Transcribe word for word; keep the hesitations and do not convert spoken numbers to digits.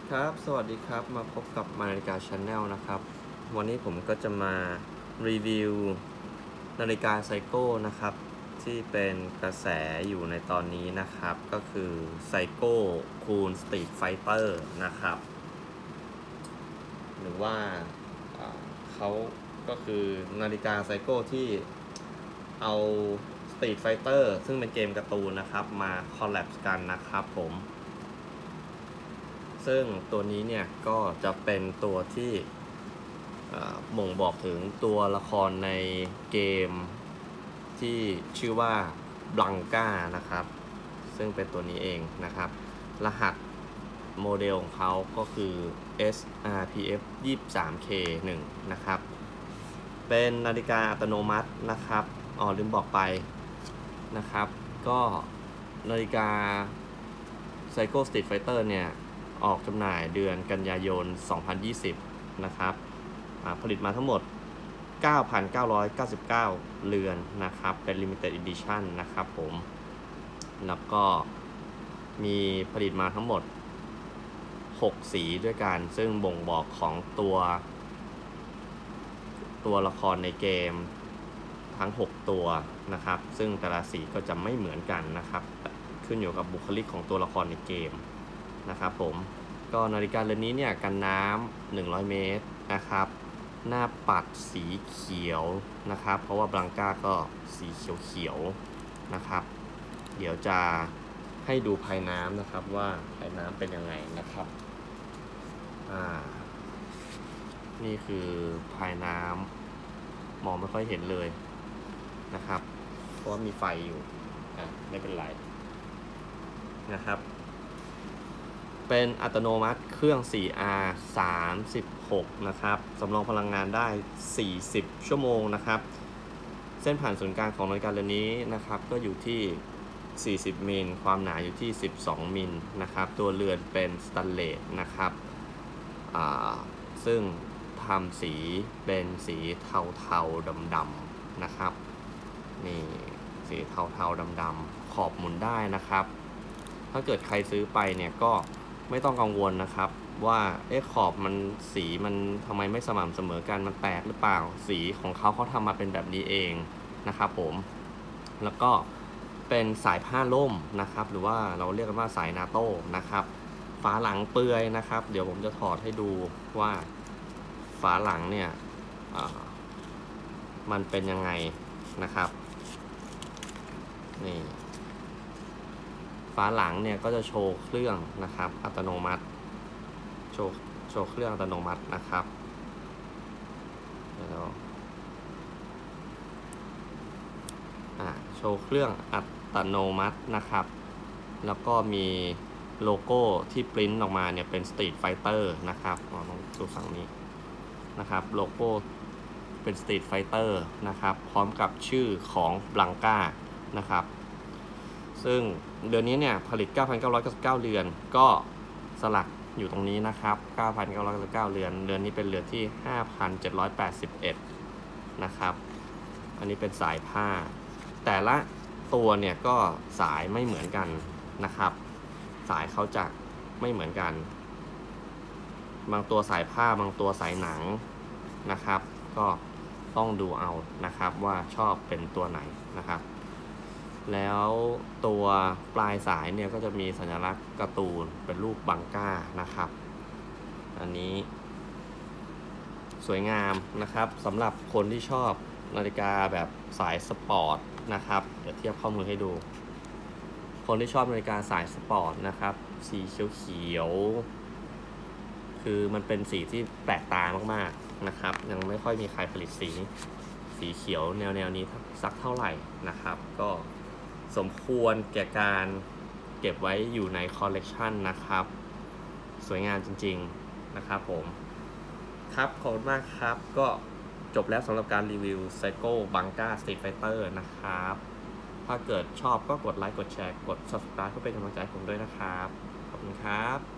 ครับสวัสดีครับมาพบกับมานาฬิกาชาแนลนะครับวันนี้ผมก็จะมารีวิวนาฬิกาไซโก้นะครับที่เป็นกระแสอยู่ในตอนนี้นะครับก็คือไซโก้คูลสตรีทไฟเตอร์นะครับหรือว่าเขาก็คือนาฬิกาไซโก้ที่เอาสตรีทไฟเตอร์ซึ่งเป็นเกมการ์ตูนนะครับมาคอลแลบกันนะครับผมซึ่งตัวนี้เนี่ยก็จะเป็นตัวที่บ่งบอกถึงตัวละครในเกมที่ชื่อว่าบลังก้านะครับซึ่งเป็นตัวนี้เองนะครับรหัสโมเดลของเขาก็คือ เอส อาร์ พี เอฟ ยี่สิบสาม เค หนึ่ง นะครับเป็นนาฬิกาอัตโนมัตินะครับอ๋อลืมบอกไปนะครับก็นาฬิกา Psycho Street Fighter เนี่ยออกจำหน่ายเดือนกันยายน สองพันยี่สิบ นะครับผลิตมาทั้งหมด เก้าพันเก้าร้อยเก้าสิบเก้า เรือนนะครับเป็น Limited Edition นะครับผมแล้วก็มีผลิตมาทั้งหมด หก สีด้วยกันซึ่งบ่งบอกของตัวตัวละครในเกมทั้ง หก ตัวนะครับซึ่งแต่ละสีก็จะไม่เหมือนกันนะครับขึ้นอยู่กับบุคลิกของตัวละครในเกมนะครับผมก็นาฬิกาเรือนนี้เนี่ยกันน้ำหนึ่งร้อยเมตรนะครับหน้าปัดสีเขียวนะครับเพราะว่าบลังก้าก็สีเขียวเขียวนะครับเดี๋ยวจะให้ดูภายน้ำนะครับว่าภายน้ำเป็นยังไงนะครับอ่านี่คือภายน้ำมองไม่ค่อยเห็นเลยนะครับเพราะว่ามีไฟอยู่อ่ะไม่เป็นไรนะครับเป็นอัตโนมัติเครื่อง โฟร์ อาร์ สามสิบหก นะครับสำรองพลังงานได้สี่สิบชั่วโมงนะครับเส้นผ่านศูนย์กลางของนาฬิกาเรือนนี้นะครับก็อยู่ที่สี่สิบมิลความหนาอยู่ที่สิบสองมิลนะครับตัวเรือนเป็นสแตนเลสนะครับซึ่งทำสีเป็นสีเทาๆดำๆนะครับนี่สีเทาๆดำๆขอบหมุนได้นะครับถ้าเกิดใครซื้อไปเนี่ยก็ไม่ต้องกังวลนะครับว่าเอ๊ะขอบมันสีมันทำไมไม่สม่ำเสมอกันมันแตกหรือเปล่าสีของเขาเขาทำมาเป็นแบบนี้เองนะครับผมแล้วก็เป็นสายผ้าล่มนะครับหรือว่าเราเรียกกันว่าสายนาโต้นะครับฝาหลังเปื่อยนะครับเดี๋ยวผมจะถอดให้ดูว่าฝาหลังเนี่ยมันเป็นยังไงนะครับนี่ฝาหลังเนี่ยก็จะโชว์เครื่องนะครับอัตโนมัติโชว์โชว์เครื่องอัตโนมัตินะครับแล้วอ่าโชว์เครื่องอัตโนมัตินะครับแล้วก็มีโลโก้ที่ปริ้นออกมาเนี่ยเป็น Street Fighter นะครับอ๋อต้องดูฝั่งนี้นะครับโลโก้เป็น Street Fighter นะครับพร้อมกับชื่อของบลังก้านะครับซึ่งเดือนนี้เนี่ยผลิต เก้าพันเก้าร้อยเก้าสิบเก้า เรือนก็สลักอยู่ตรงนี้นะครับ เก้าพันเก้าร้อยเก้าสิบเก้า เรือนเรือนนี้เป็นเรือนที่ ห้าพันเจ็ดร้อยแปดสิบเอ็ด นะครับอันนี้เป็นสายผ้าแต่ละตัวเนี่ยก็สายไม่เหมือนกันนะครับสายเขาจะไม่เหมือนกันบางตัวสายผ้าบางตัวสายหนังนะครับก็ต้องดูเอานะครับว่าชอบเป็นตัวไหนนะครับแล้วตัวปลายสายเนี่ยก็จะมีสัญลักษณ์การ์ตูนเป็นรูปบังก้านะครับอันนี้สวยงามนะครับสำหรับคนที่ชอบนาฬิกาแบบสายสปอร์ตนะครับเดี๋ยวเทียบข้อมือให้ดูคนที่ชอบนาฬิกาสายสปอร์ตนะครับสีเขียวๆคือมันเป็นสีที่แปลกตามากๆนะครับยังไม่ค่อยมีใครผลิตสีสีเขียวแนวๆนี้สักเท่าไหร่นะครับก็สมควรแก่การเก็บไว้อยู่ในคอลเลกชันนะครับสวยงามจริงๆนะครับผมครับขอบคุณมากครับก็จบแล้วสำหรับการรีวิว Psycho Blanka Street Fighter นะครับถ้าเกิดชอบก็กดไลค์กดแชร์กด Subscribe เพื่อเป็นกำลังใจให้ผมด้วยนะครับขอบคุณครับ